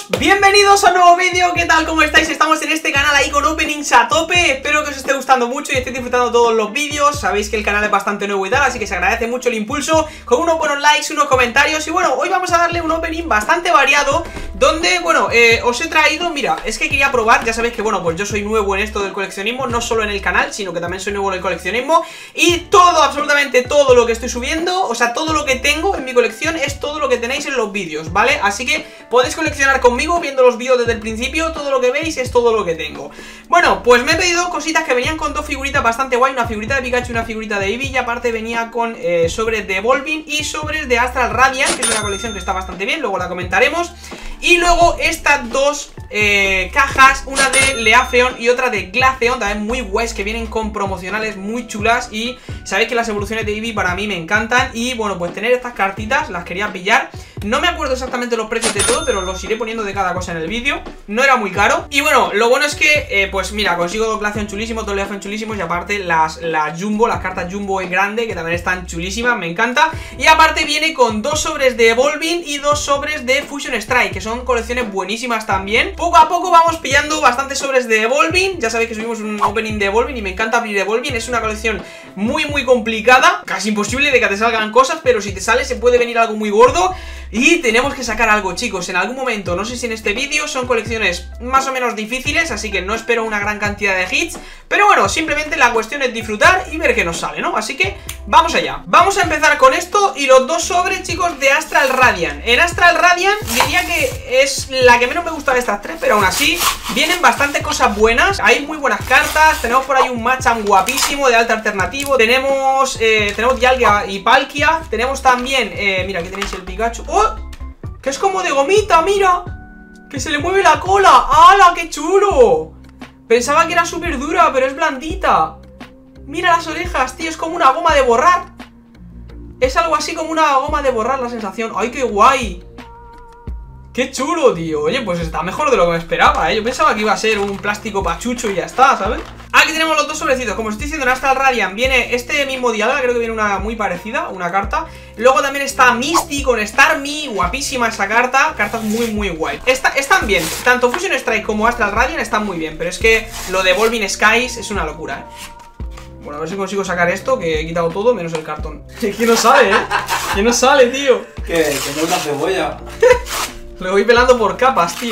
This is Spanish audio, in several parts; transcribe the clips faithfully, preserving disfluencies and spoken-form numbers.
Bienvenidos a un nuevo vídeo, ¿qué tal? ¿Cómo estáis? Estamos en este canal ahí con openings a tope. Espero que os esté gustando mucho y estéis disfrutando todos los vídeos. Sabéis que el canal es bastante nuevo y tal, así que se agradece mucho el impulso, con unos buenos likes, unos comentarios. Y bueno, hoy vamos a darle un opening bastante variado, donde, bueno, eh, os he traído, mira, es que quería probar. Ya sabéis que, bueno, pues yo soy nuevo en esto del coleccionismo, no solo en el canal, sino que también soy nuevo en el coleccionismo. Y todo, absolutamente todo lo que estoy subiendo, o sea, todo lo que tengo en mi colección es todo lo que tenéis en los vídeos, ¿vale? Así que podéis coleccionar conmigo viendo los vídeos desde el principio. Todo lo que veis es todo lo que tengo. Bueno, pues me he pedido cositas que venían con dos figuritas bastante guay, una figurita de Pikachu y una figurita de Eevee. Y aparte venía con eh, sobres de Evolving y sobres de Astral Radiant, que es una colección que está bastante bien, luego la comentaremos. Y luego estas dos eh, cajas, una de Leafeon y otra de Glaceon, también muy guays, que vienen con promocionales muy chulas. Y sabéis que las evoluciones de Eevee para mí me encantan. Y bueno, pues tener estas cartitas las quería pillar. No me acuerdo exactamente los precios de todo, pero los iré poniendo de cada cosa en el vídeo. No era muy caro. Y bueno, lo bueno es que, eh, pues mira, consigo dos Glaceon chulísimos, dos Leafeon chulísimos. Y aparte las, las Jumbo, las cartas Jumbo en grande, que también están chulísimas, me encanta. Y aparte viene con dos sobres de Evolving y dos sobres de Fusion Strike, que son Son colecciones buenísimas también. Poco a poco vamos pillando bastantes sobres de Evolving. Ya sabéis que subimos un opening de Evolving y me encanta abrir Evolving. Es una colección muy muy complicada, casi imposible de que te salgan cosas, pero si te sale se puede venir algo muy gordo. Y tenemos que sacar algo, chicos, en algún momento. No sé si en este vídeo, son colecciones más o menos difíciles, así que no espero una gran cantidad de hits. Pero bueno, simplemente la cuestión es disfrutar y ver qué nos sale, ¿no? Así que vamos allá. Vamos a empezar con esto y los dos sobres, chicos, de Astral Radiant. En Astral Radiant diría que es la que menos me gusta de estas tres, pero aún así vienen bastante cosas buenas. Hay muy buenas cartas. Tenemos por ahí un Machamp guapísimo de alta alternativo. Tenemos, eh, tenemos Dialga y Palkia. Tenemos también, eh, mira, aquí tenéis el Pikachu. ¡Oh! Que es como de gomita, mira. Que se le mueve la cola. ¡Hala, qué chulo! Pensaba que era súper dura, pero es blandita. Mira las orejas, tío, es como una goma de borrar. Es algo así como una goma de borrar la sensación. ¡Ay, qué guay! ¡Qué chulo, tío! Oye, pues está mejor de lo que me esperaba, ¿eh? Yo pensaba que iba a ser un plástico pachucho y ya está, ¿sabes? Aquí tenemos los dos sobrecitos. Como os estoy diciendo, en Astral Radiant viene este mismo Dialga, creo que viene una muy parecida, una carta. Luego también está Misty con Starmie, guapísima esa carta. Cartas muy, muy guay. Está, están bien, tanto Fusion Strike como Astral Radiant están muy bien, pero es que lo de Evolving Skies es una locura, ¿eh? Bueno, a ver si consigo sacar esto, que he quitado todo menos el cartón. Que no sale, ¿eh? Que no sale, tío. Que, que no es una cebolla. Lo voy pelando por capas, tío.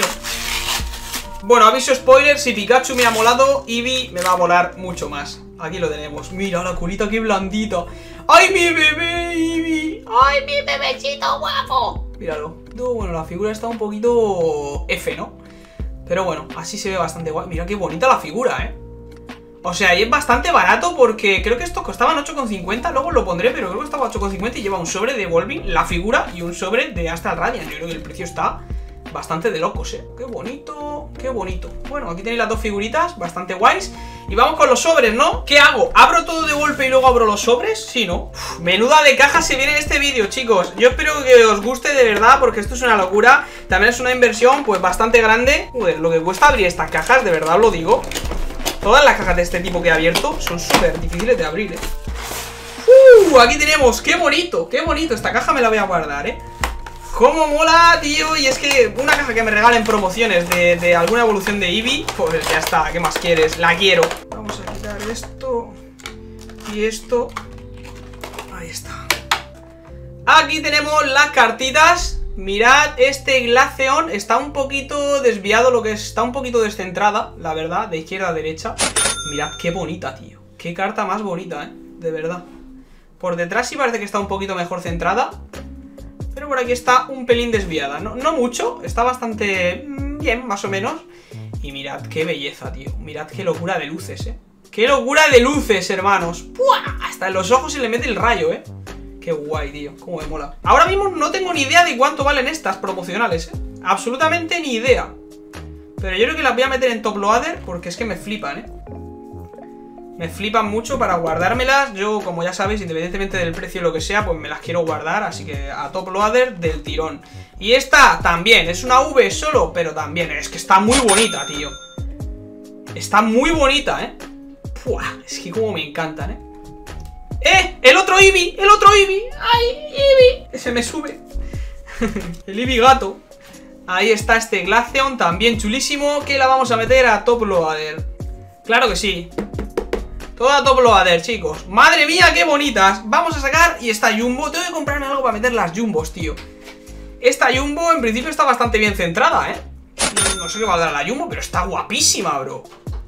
Bueno, aviso spoiler, si Pikachu me ha molado, Eevee me va a molar mucho más. Aquí lo tenemos. Mira la curita, qué blandita. ¡Ay, mi bebé, Eevee! ¡Ay, mi bebecito guapo! Míralo. No, bueno, la figura está un poquito F, ¿no? Pero bueno, así se ve bastante guay. Mira qué bonita la figura, ¿eh? O sea, y es bastante barato porque creo que estos costaban ocho con cincuenta. Luego lo pondré, pero creo que estaba ocho con cincuenta y lleva un sobre de Evolving, la figura, y un sobre de Astral Radiant. Yo creo que el precio está bastante de locos, ¿eh? Qué bonito, qué bonito. Bueno, aquí tenéis las dos figuritas, bastante guays. Y vamos con los sobres, ¿no? ¿Qué hago? ¿Abro todo de golpe y luego abro los sobres? Sí, ¿no? Uf, menuda de caja se viene en este vídeo, chicos. Yo espero que os guste de verdad, porque esto es una locura. También es una inversión, pues, bastante grande. Joder, lo que cuesta abrir estas cajas, de verdad os lo digo. Todas las cajas de este tipo que he abierto son súper difíciles de abrir, ¿eh? ¡Uh! Aquí tenemos, qué bonito, qué bonito. Esta caja me la voy a guardar, ¿eh? ¡Cómo mola, tío! Y es que una caja que me regalen promociones de, de alguna evolución de Eevee, pues ya está, ¿qué más quieres? La quiero. Vamos a quitar esto y esto. Ahí está. Aquí tenemos las cartitas. Mirad, este Glaceon está un poquito desviado, lo que es, está un poquito descentrada, la verdad, de izquierda a derecha. Mirad qué bonita, tío. Qué carta más bonita, ¿eh? De verdad. Por detrás sí parece que está un poquito mejor centrada, pero por aquí está un pelín desviada. No, no mucho, está bastante bien, más o menos. Y mirad qué belleza, tío. Mirad qué locura de luces, ¿eh? ¡Qué locura de luces, hermanos! ¡Puah! Hasta en los ojos se le mete el rayo, ¿eh? Qué guay, tío, cómo me mola. Ahora mismo no tengo ni idea de cuánto valen estas promocionales, ¿eh? Absolutamente ni idea. Pero yo creo que las voy a meter en top loader, porque es que me flipan, ¿eh? Me flipan mucho para guardármelas. Yo, como ya sabéis, independientemente del precio o lo que sea, pues me las quiero guardar. Así que a top loader del tirón. Y esta también, es una V solo, pero también, es que está muy bonita, tío. Está muy bonita, ¿eh? Puah, es que como me encantan, ¿eh? ¡Eh! ¡El otro Eevee! ¡El otro Eevee! ¡Ay, Eevee! Se me sube. El Eevee gato. Ahí está este Glaceon, también chulísimo, que la vamos a meter a top loader. Claro que sí. Toda top loader, chicos. Madre mía, qué bonitas. Vamos a sacar, y esta Jumbo. Tengo que comprarme algo para meter las Jumbos, tío. Esta Jumbo en principio está bastante bien centrada, ¿eh? No sé qué valdrá la Jumbo, pero está guapísima, bro.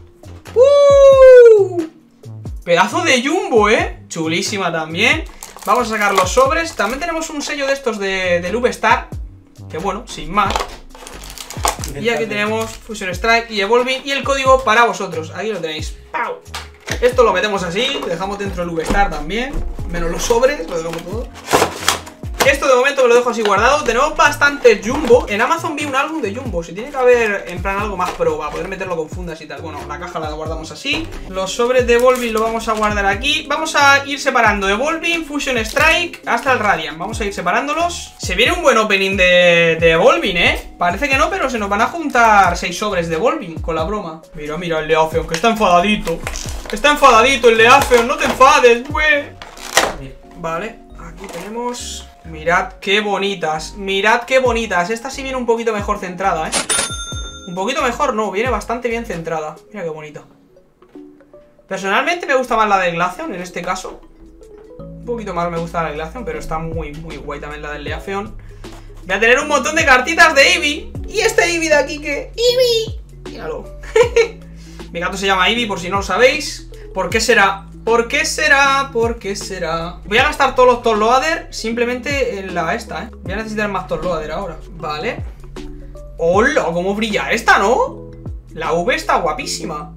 ¡Uh! Pedazo de Jumbo, ¿eh? Chulísima también. Vamos a sacar los sobres. También tenemos un sello de estos de, de Lubestar, que bueno, sin más. Y aquí tenemos Fusion Strike y Evolving. Y el código para vosotros, aquí lo tenéis. ¡Pau! Esto lo metemos así, dejamos dentro el Lubestar también. Menos los sobres, lo dejamos todo. Esto de momento me lo dejo así guardado. Tenemos bastante Jumbo. En Amazon vi un álbum de Jumbo. Si tiene que haber en plan algo más pro para poder meterlo con fundas y tal. Bueno, la caja la guardamos así. Los sobres de Evolving lo vamos a guardar aquí. Vamos a ir separando Evolving, Fusion Strike, hasta el Radiant. Vamos a ir separándolos. Se viene un buen opening de, de Evolving, ¿eh? Parece que no, pero se nos van a juntar seis sobres de Evolving con la broma. Mira, mira el Leafeon, que está enfadadito. Está enfadadito el Leafeon, no te enfades, güey. Vale, aquí tenemos... Mirad qué bonitas, mirad qué bonitas. Esta sí viene un poquito mejor centrada, ¿eh? Un poquito mejor, no, viene bastante bien centrada. Mira qué bonita. Personalmente me gusta más la de Glaceon en este caso. Un poquito más me gusta la de Glaceon, pero está muy, muy guay también la del Leafeon. Voy a tener un montón de cartitas de Eevee. Y este Eevee de aquí que... ¡Eevee! Míralo. Mi gato se llama Eevee, por si no lo sabéis. ¿Por qué será? ¿Por qué será? ¿Por qué será? Voy a gastar todos los Torloader simplemente en la esta, ¿eh? Voy a necesitar más Torloader ahora. Vale. ¡Hola! ¿Cómo brilla esta, no? La V está guapísima.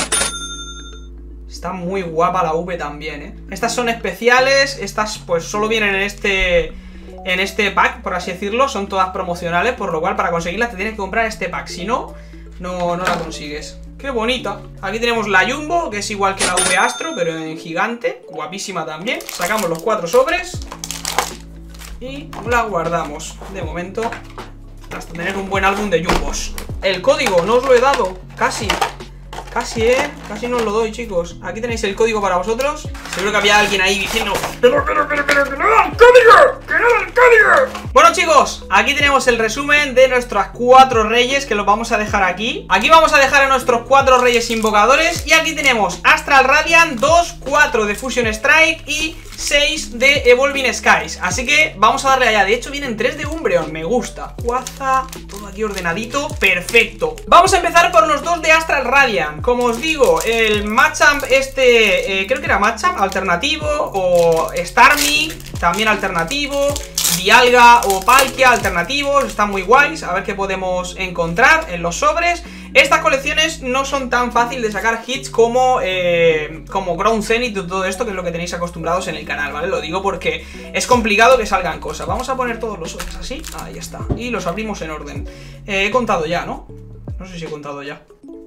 Está muy guapa la V también, ¿eh? Estas son especiales. Estas pues solo vienen en este... En este pack, por así decirlo. Son todas promocionales, por lo cual para conseguirlas te tienes que comprar este pack. Si no, no, no la consigues. ¡Qué bonita! Aquí tenemos la Jumbo, que es igual que la V Astro, pero en gigante. Guapísima también. Sacamos los cuatro sobres y la guardamos de momento hasta tener un buen álbum de Jumbos. El código, no os lo he dado. Casi. Casi, eh. Casi no os lo doy, chicos. Aquí tenéis el código para vosotros. Seguro que había alguien ahí diciendo: Pero, pero, pero, pero, que no da el código. Que no da el código. Bueno, chicos, aquí tenemos el resumen de nuestras cuatro reyes, que los vamos a dejar aquí. Aquí vamos a dejar a nuestros cuatro reyes invocadores. Y aquí tenemos Astral Radiant, dos, cuatro de Fusion Strike y seis de Evolving Skies. Así que vamos a darle allá. De hecho vienen tres de Umbreon, me gusta. Guaza, todo aquí ordenadito, perfecto. Vamos a empezar por los dos de Astral Radiant. Como os digo, el Machamp este, eh, creo que era Machamp alternativo, o Starmie también alternativo, Dialga o Palkia alternativos, están muy guays. A ver qué podemos encontrar en los sobres. Estas colecciones no son tan fácil de sacar hits como eh, como Ground Zenith y todo esto, que es lo que tenéis acostumbrados en el canal, ¿vale? Lo digo porque es complicado que salgan cosas. Vamos a poner todos los sobres así, ahí está. Y los abrimos en orden. eh, He contado ya, ¿no? No sé si he contado ya.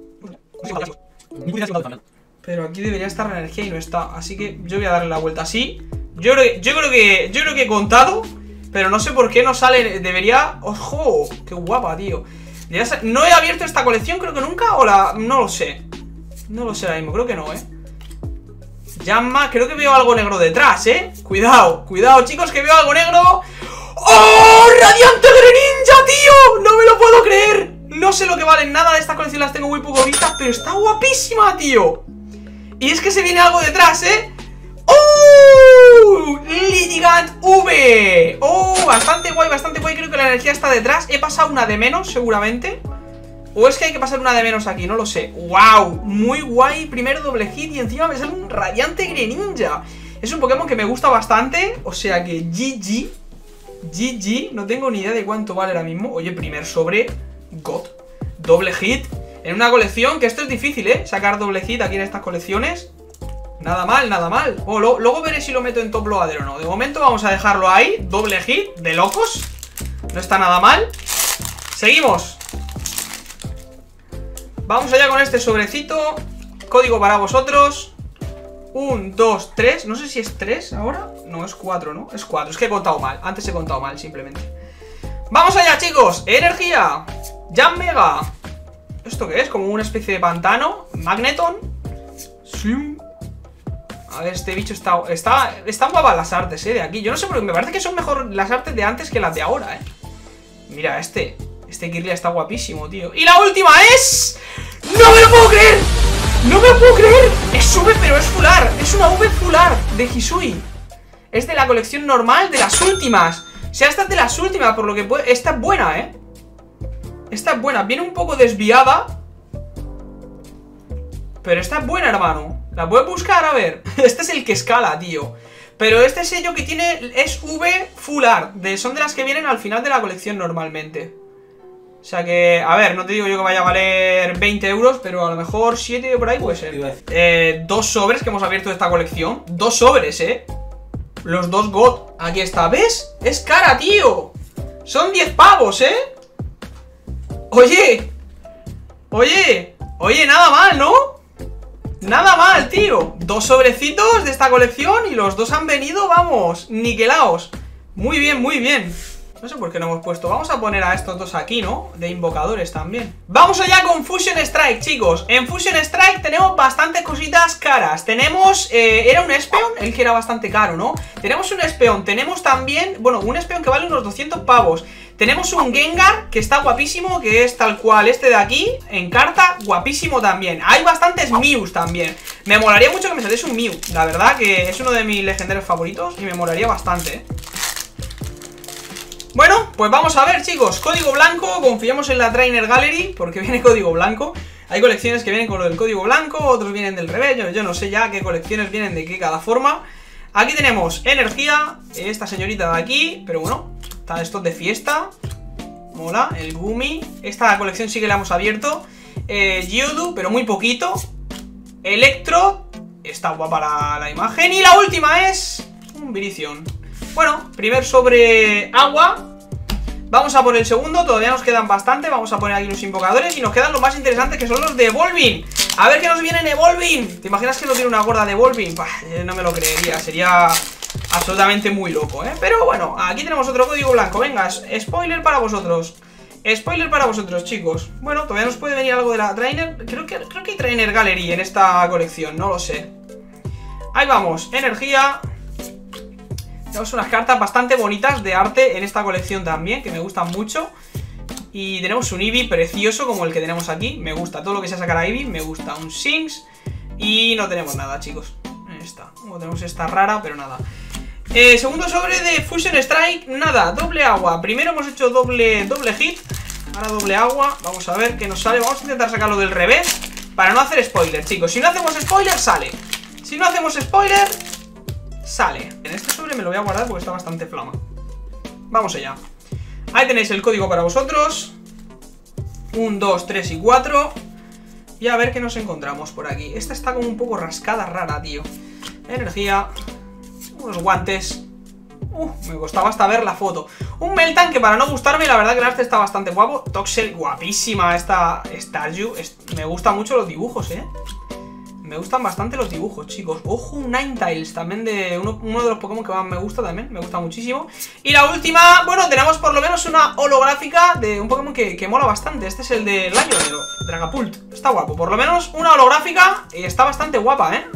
Pero aquí debería estar la energía y no está. Así que yo voy a darle la vuelta así. Yo creo que, yo creo que, yo creo que he contado, pero no sé por qué no sale. Debería... ¡Ojo! ¡Qué guapa, tío! No he abierto esta colección, creo que nunca, o la... No lo sé. No lo sé ahora mismo, creo que no, ¿eh? Llama, creo que veo algo negro detrás, ¿eh? Cuidado, cuidado, chicos, que veo algo negro. ¡Oh! ¡Radiante Greninja, tío! ¡No me lo puedo creer! No sé lo que valen nada de esta colección, las tengo muy poco vistas, pero está guapísima, tío. Y es que se viene algo detrás, ¿eh? ¡Oh! Ligigant V. ¡Oh! Bastante guay, bastante guay. Creo que la energía está detrás. He pasado una de menos, seguramente. ¿O es que hay que pasar una de menos aquí? No lo sé. ¡Wow! Muy guay. Primer doble hit y encima me sale un Radiante Greninja. Es un Pokémon que me gusta bastante. O sea que G G. G G. No tengo ni idea de cuánto vale ahora mismo. Oye, primer sobre God. Doble hit. En una colección, que esto es difícil, ¿eh? Sacar doble hit aquí en estas colecciones. Nada mal, nada mal. Oh, lo, luego veré si lo meto en top loader o no. De momento vamos a dejarlo ahí. Doble hit, de locos. No está nada mal. Seguimos. Vamos allá con este sobrecito. Código para vosotros. Un, dos, tres. No sé si es tres ahora. No, es cuatro, ¿no? Es cuatro, es que he contado mal. Antes he contado mal, simplemente. Vamos allá, chicos. Energía. Jam Mega. ¿Esto qué es? Como una especie de pantano. Magneton. Slim. A ver, este bicho está... Está... Están guapas las artes, eh, de aquí. Yo no sé por qué me parece que son mejor las artes de antes que las de ahora, eh. Mira, este... Este Kirlia está guapísimo, tío. Y la última es... ¡No me lo puedo creer! ¡No me lo puedo creer! Es V, pero es fular. Es una V fular de Hisui. Es de la colección normal, de las últimas. O sea, esta es de las últimas, por lo que puede... Esta es buena, ¿eh? Esta es buena. Viene un poco desviada, pero esta es buena, hermano. La puedes buscar, a ver. Este es el que escala, tío. Pero este sello que tiene es V full art, de, son de las que vienen al final de la colección normalmente. O sea que, a ver, no te digo yo que vaya a valer veinte euros, pero a lo mejor siete por ahí puede ser. eh, Dos sobres que hemos abierto de esta colección. Dos sobres, eh. Los dos God. Aquí está, ¿ves? Es cara, tío. Son diez pavos, eh. Oye. Oye. Oye, nada mal, ¿no? Nada mal, tío. Dos sobrecitos de esta colección y los dos han venido, vamos, niquelaos. Muy bien, muy bien. No sé por qué no hemos puesto. Vamos a poner a estos dos aquí, ¿no? De invocadores también. Vamos allá con Fusion Strike, chicos. En Fusion Strike tenemos bastantes cositas caras. Tenemos, eh, era un Espeon, el que era bastante caro, ¿no? Tenemos un Espeon, tenemos también, bueno, un Espeon que vale unos doscientos pavos. Tenemos un Gengar que está guapísimo, que es tal cual este de aquí, en carta, guapísimo también. Hay bastantes Mews también. Me molaría mucho que me saliese un Mew. La verdad que es uno de mis legendarios favoritos y me molaría bastante, ¿eh? Bueno, pues vamos a ver, chicos. Código blanco, confiamos en la Trainer Gallery, porque viene código blanco. Hay colecciones que vienen con lo del código blanco, otros vienen del revés. Yo, yo no sé ya qué colecciones vienen de qué cada forma. Aquí tenemos energía, esta señorita de aquí, pero bueno, está esto de fiesta. Mola, el Gumi. Esta colección sí que la hemos abierto. eh, Geodude, pero muy poquito. Electro, está guapa la, la imagen. Y la última es un Virizion. Bueno, primer sobre agua. Vamos a por el segundo, todavía nos quedan bastante. Vamos a poner aquí los invocadores y nos quedan los más interesantes, que son los de Evolving. A ver qué nos viene en Evolving. ¿Te imaginas que nos viene una gorda de Evolving? Bah, no me lo creería, sería absolutamente muy loco, ¿eh? Pero bueno, aquí tenemos otro código blanco. Venga, spoiler para vosotros. Spoiler para vosotros, chicos. Bueno, todavía nos puede venir algo de la Trainer. Creo que, creo que hay Trainer Gallery en esta colección, no lo sé. Ahí vamos, energía. Tenemos unas cartas bastante bonitas de arte en esta colección también, que me gustan mucho. Y tenemos un Eevee precioso como el que tenemos aquí. Me gusta, todo lo que sea sacar a Eevee me gusta. Un Shinx. Y no tenemos nada, chicos. Esta, como tenemos esta rara, pero nada. eh, Segundo sobre de Fusion Strike. Nada, doble agua. Primero hemos hecho doble, doble hit. Ahora doble agua, vamos a ver qué nos sale. Vamos a intentar sacarlo del revés para no hacer spoiler, chicos. Si no hacemos spoiler, sale. Si no hacemos spoiler, sale. En este sobre me lo voy a guardar porque está bastante flama. Vamos allá. Ahí tenéis el código para vosotros. uno, dos, tres y cuatro. Y a ver qué nos encontramos por aquí. Esta está como un poco rascada, rara, tío. Energía. Unos guantes. Uh, me costaba hasta ver la foto. Un Meltan que, para no gustarme, la verdad que el arte está bastante guapo. Toxel, guapísima esta Staryu. Me gustan mucho los dibujos, eh. Me gustan bastante los dibujos, chicos. Ojo, un Ninetales, también de uno, uno de los Pokémon que más me gusta también. Me gusta muchísimo. Y la última, bueno, tenemos por lo menos una holográfica de un Pokémon que, que mola bastante. Este es el de Lion, Dragapult. Está guapo, por lo menos una holográfica. Y está bastante guapa, ¿eh?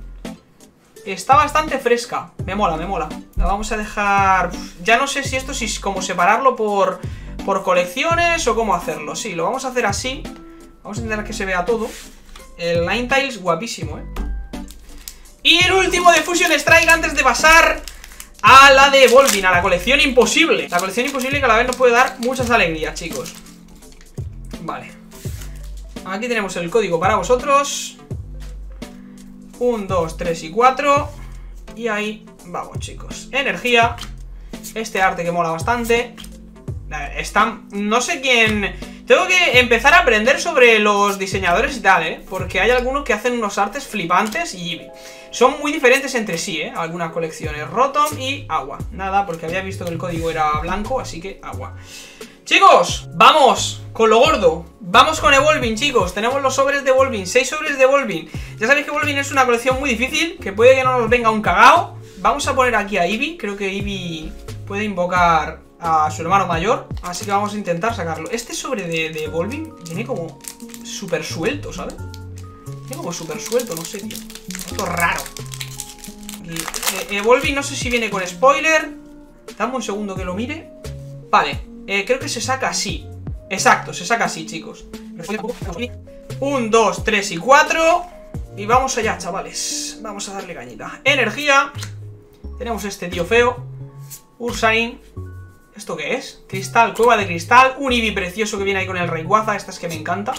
Está bastante fresca. Me mola, me mola. La vamos a dejar... Ya no sé si esto, si es como separarlo por, por colecciones o cómo hacerlo. Sí, lo vamos a hacer así. Vamos a intentar que se vea todo. El Ninetales, guapísimo, ¿eh? Y el último de Fusion Strike antes de pasar a la de Evolving, a la colección imposible. La colección imposible que a la vez nos puede dar muchas alegrías, chicos. Vale. Aquí tenemos el código para vosotros. uno, dos, tres y cuatro. Y ahí vamos, chicos. Energía. Este arte que mola bastante. Están... No sé quién... Tengo que empezar a aprender sobre los diseñadores y tal, ¿eh? Porque hay algunos que hacen unos artes flipantes y son muy diferentes entre sí, ¿eh? Algunas colecciones. Rotom y agua. Nada, porque había visto que el código era blanco, así que agua. Chicos, vamos con lo gordo. Vamos con Evolving, chicos. Tenemos los sobres de Evolving, seis sobres de Evolving. Ya sabéis que Evolving es una colección muy difícil, que puede que no nos venga un cagao. Vamos a poner aquí a Eevee. Creo que Eevee puede invocar a su hermano mayor, así que vamos a intentar sacarlo. Este sobre de, de Evolving viene como súper suelto, ¿sabes? Viene como súper suelto, no sé, tío. Esto es raro. Aquí, eh, Evolving no sé si viene con spoiler. Dame un segundo que lo mire. Vale, eh, creo que se saca así. Exacto, se saca así, chicos. Un, dos, tres y cuatro. Y vamos allá, chavales. Vamos a darle cañita. Energía. Tenemos este tío feo. Ursaring. ¿Esto qué es? Cristal, cueva de cristal. Un Eevee precioso que viene ahí con el Rayquaza. Esta es que me encanta.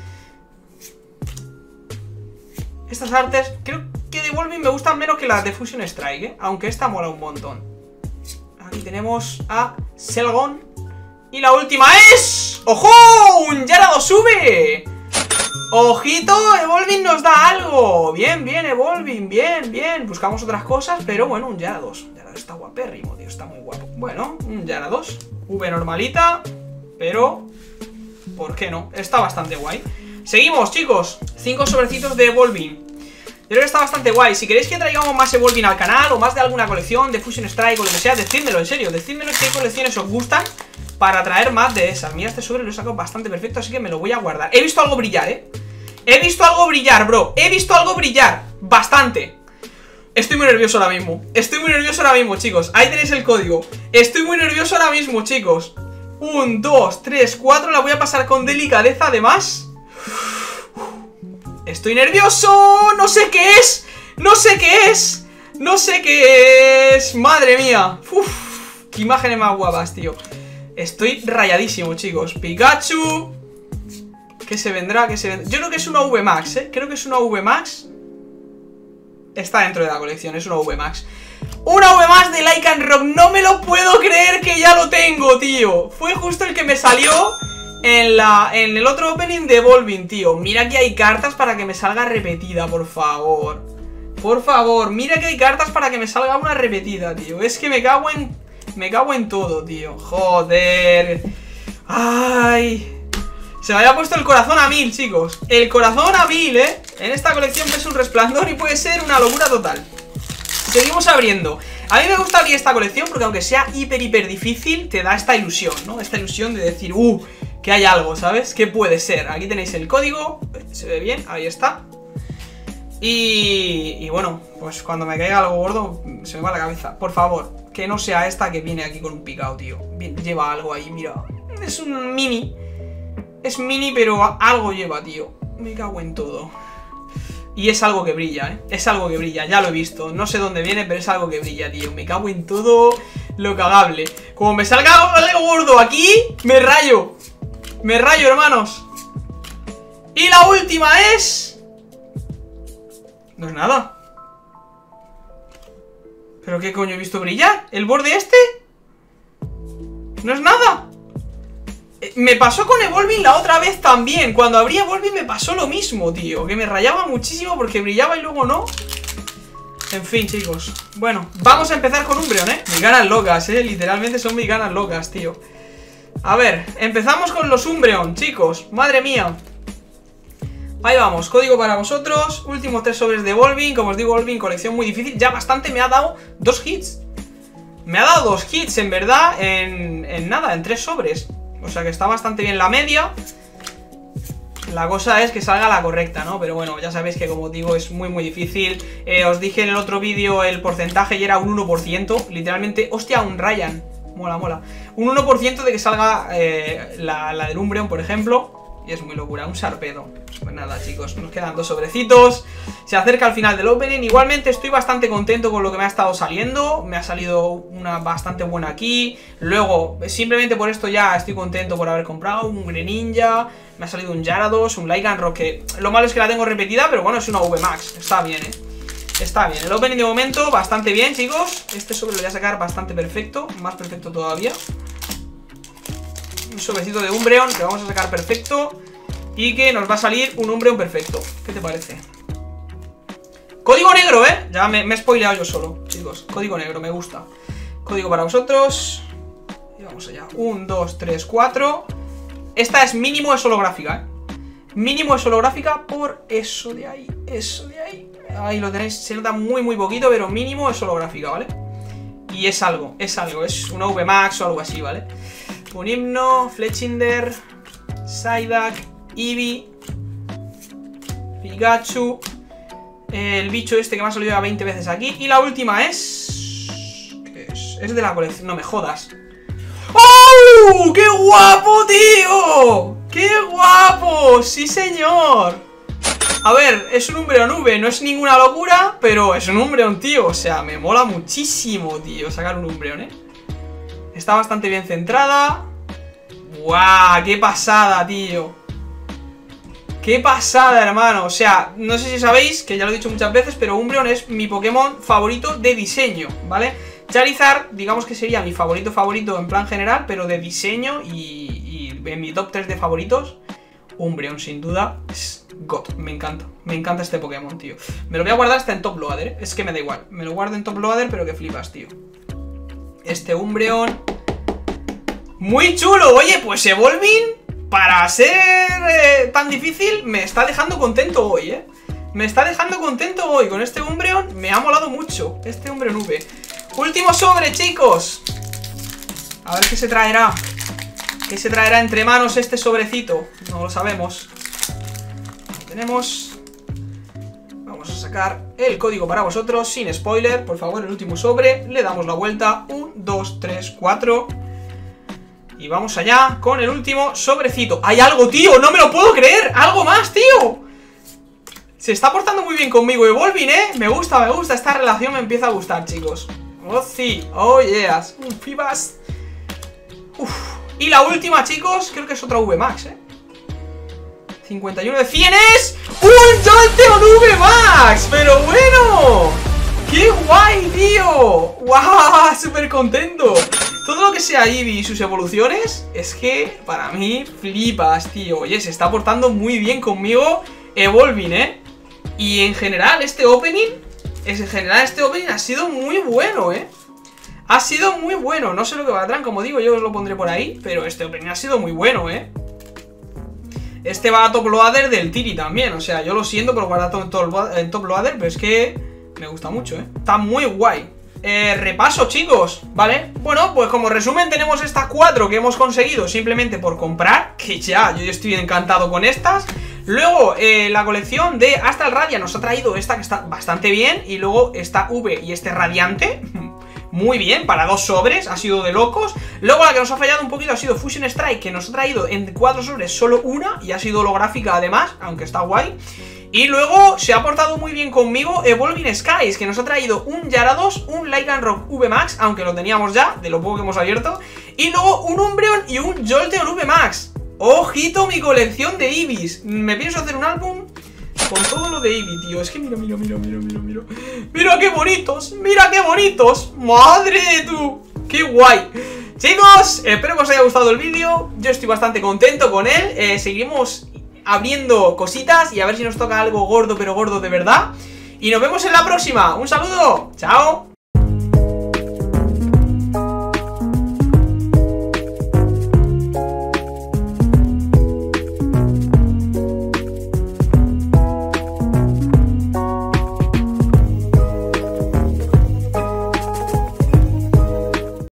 Estas artes, creo que de Volbeat me gustan menos que las de Fusion Strike, ¿eh? Aunque esta mola un montón. Aquí tenemos a Selgon. Y la última es... ¡Ojo! ¡Un Gyarados sube! ¡Ojito! Evolving nos da algo. Bien, bien, Evolving, bien, bien. Buscamos otras cosas, pero bueno, un Gyarados. Gyarados está guapérrimo, tío, está muy guapo. Bueno, un Gyarados. V normalita, pero... ¿por qué no? Está bastante guay. Seguimos, chicos. Cinco sobrecitos de Evolving. Yo creo que está bastante guay. Si queréis que traigamos más Evolving al canal o más de alguna colección de Fusion Strike o lo que sea, decídmelo, en serio. Decídmelo qué colecciones os gustan para traer más de esas. Mira, este sobre lo he sacado bastante perfecto, así que me lo voy a guardar. He visto algo brillar, ¿eh? He visto algo brillar, bro. He visto algo brillar. Bastante. Estoy muy nervioso ahora mismo. Estoy muy nervioso ahora mismo, chicos. Ahí tenéis el código. Estoy muy nervioso ahora mismo, chicos. Un, dos, tres, cuatro. La voy a pasar con delicadeza, además. Estoy nervioso. No sé qué es. No sé qué es. No sé qué es. Madre mía. Uf, qué imágenes más guapas, tío. Estoy rayadísimo, chicos. Pikachu. ¿Qué se vendrá? ¿Qué se vendrá? Yo creo que es una V Max, ¿eh? Creo que es una V Max. Está dentro de la colección, es una V Max. Una V Max de Lycanroc. No me lo puedo creer que ya lo tengo, tío. Fue justo el que me salió en, la, en el otro opening de Volbeat, tío. Mira que hay cartas para que me salga repetida, por favor. Por favor, mira que hay cartas para que me salga una repetida, tío. Es que me cago en... Me cago en todo, tío. Joder. Ay... Se me había puesto el corazón a mil, chicos. El corazón a mil, ¿eh? En esta colección ves un resplandor y puede ser una locura total. Seguimos abriendo. A mí me gusta abrir esta colección porque aunque sea hiper, hiper difícil, te da esta ilusión, ¿no? Esta ilusión de decir, uh, que hay algo, ¿sabes? ¿Qué puede ser? Aquí tenéis el código. Se ve bien, ahí está. Y, y bueno, pues cuando me caiga algo gordo, se me va la cabeza. Por favor, que no sea esta que viene aquí con un picado, tío. Bien, lleva algo ahí, mira. Es un mini... Es mini, pero algo lleva, tío. Me cago en todo. Y es algo que brilla, ¿eh? Es algo que brilla, ya lo he visto. No sé dónde viene, pero es algo que brilla, tío. Me cago en todo lo cagable. Como me salga algo gordo aquí, me rayo. Me rayo, hermanos. Y la última es... No es nada. ¿Pero qué coño he visto brillar? ¿El borde este? No es nada. Me pasó con Evolving la otra vez también. Cuando abrí Evolving me pasó lo mismo, tío. Que me rayaba muchísimo porque brillaba y luego no. En fin, chicos. Bueno, vamos a empezar con Umbreon, ¿eh? Mis ganas locas, ¿eh? Literalmente son mis ganas locas, tío. A ver, empezamos con los Umbreon, chicos. Madre mía. Ahí vamos, código para vosotros. Últimos tres sobres de Evolving. Como os digo, Evolving, colección muy difícil. Ya bastante me ha dado dos hits. Me ha dado dos hits, en verdad, en, en nada, en tres sobres. O sea que está bastante bien la media. La cosa es que salga la correcta, ¿no? Pero bueno, ya sabéis que como digo es muy muy difícil. eh, Os dije en el otro vídeo el porcentaje y era un uno por ciento. Literalmente, hostia, un Ryan. Mola, mola. Un uno por ciento de que salga eh, la, la del Umbreon, por ejemplo. Y es muy locura, un Sharpedo. Pues nada, chicos, nos quedan dos sobrecitos. Se acerca al final del opening. Igualmente estoy bastante contento con lo que me ha estado saliendo. Me ha salido una bastante buena aquí. Luego, simplemente por esto ya estoy contento por haber comprado un Greninja. Me ha salido un Gyarados, un Lycanroc, que lo malo es que la tengo repetida, pero bueno, es una V Max. Está bien, eh. Está bien. El opening de momento bastante bien, chicos. Este sobre lo voy a sacar bastante perfecto. Más perfecto todavía. Un sobrecito de Umbreon que vamos a sacar perfecto. Y que nos va a salir un Umbreon perfecto. ¿Qué te parece? Código negro, ¿eh? Ya me, me he spoileado yo solo, chicos. Código negro, me gusta. Código para vosotros. Y vamos allá. Un, dos, tres, cuatro. Esta es mínimo es holográfica, ¿eh? Mínimo es holográfica por eso de ahí. Eso de ahí. Ahí lo tenéis. Se nota muy, muy poquito, pero mínimo es holográfica, ¿vale? Y es algo, es algo. Es una V Max o algo así, ¿vale? Un Himno, Fletchinder, Psyduck, Eevee, Pikachu, el bicho este que me ha salido ya veinte veces aquí. Y la última es... ¿Qué es? Es de la colección, no me jodas. ¡Oh! ¡Uh! ¡Qué guapo, tío! ¡Qué guapo! ¡Sí, señor! A ver, es un Umbreon V, no es ninguna locura, pero es un Umbreon, tío. O sea, me mola muchísimo, tío, sacar un Umbreon, ¿eh? Está bastante bien centrada. ¡Guau! ¡Qué pasada, tío! ¡Qué pasada, hermano! O sea, no sé si sabéis, que ya lo he dicho muchas veces, pero Umbreon es mi Pokémon favorito de diseño, ¿vale? Charizard, digamos que sería mi favorito favorito en plan general, pero de diseño y, y en mi top tres de favoritos, Umbreon, sin duda, es God. Me encanta, me encanta este Pokémon, tío. Me lo voy a guardar hasta en top loader, ¿eh? Es que me da igual, me lo guardo en top loader, pero que flipas, tío. Este Umbreon, muy chulo. Oye, pues Evolving, para ser eh, tan difícil, me está dejando contento hoy, ¿eh? Me está dejando contento hoy con este Umbreon. Me ha molado mucho este Umbreon V. Último sobre, chicos. A ver qué se traerá. ¿Qué se traerá entre manos este sobrecito? No lo sabemos. Aquí tenemos. Vamos a sacar el código para vosotros, sin spoiler. Por favor, el último sobre. Le damos la vuelta. uno, dos, tres, cuatro. Y vamos allá con el último sobrecito. ¡Hay algo, tío! ¡No me lo puedo creer! ¡Algo más, tío! Se está portando muy bien conmigo Evolving, ¿eh? Me gusta, me gusta. Esta relación me empieza a gustar, chicos. ¡Oh, sí! ¡Oh, yes! ¡Uf, pibas! ¡Uf! Y la última, chicos, creo que es otra V Max, ¿eh? cincuenta y uno de cien es... ¡un Jolteon V Max! ¡Pero bueno! ¡Qué guay, tío! ¡Guau! ¡Súper contento! Todo lo que sea Eevee y sus evoluciones, es que para mí flipas, tío. Oye, se está portando muy bien conmigo Evolving, ¿eh? Y en general este opening, en general este opening ha sido muy bueno, ¿eh? Ha sido muy bueno. No sé lo que valdrán, como digo, yo os lo pondré por ahí, pero este opening ha sido muy bueno, ¿eh? Este va a top loader del Tiri también. O sea, yo lo siento por guardar todo en top loader, pero es que me gusta mucho, ¿eh? Está muy guay. Eh, repaso, chicos, ¿vale? Bueno, pues como resumen tenemos estas cuatro que hemos conseguido simplemente por comprar, que ya, yo estoy encantado con estas. Luego, eh, la colección de Astral Radiant nos ha traído esta que está bastante bien. Y luego esta V y este Radiante, muy bien, para dos sobres, ha sido de locos. Luego la que nos ha fallado un poquito ha sido Fusion Strike, que nos ha traído en cuatro sobres solo una, y ha sido holográfica además, aunque está guay. Y luego se ha portado muy bien conmigo Evolving Skies, que nos ha traído un Gyarados, un Lycanroc V Max, aunque lo teníamos ya, de lo poco que hemos abierto. Y luego un Umbreon y un Jolteon V Max. ¡Ojito mi colección de Eevees! Me pienso hacer un álbum con todo lo de Eevee, tío. Es que mira, mira, mira, mira, mira, mira. ¡Mira qué bonitos! ¡Mira qué bonitos! ¡Madre de tú! ¡Qué guay! Chicos, espero que os haya gustado el vídeo. Yo estoy bastante contento con él. eh, Seguimos abriendo cositas y a ver si nos toca algo gordo, pero gordo de verdad. Y nos vemos en la próxima. Un saludo. ¡Chao!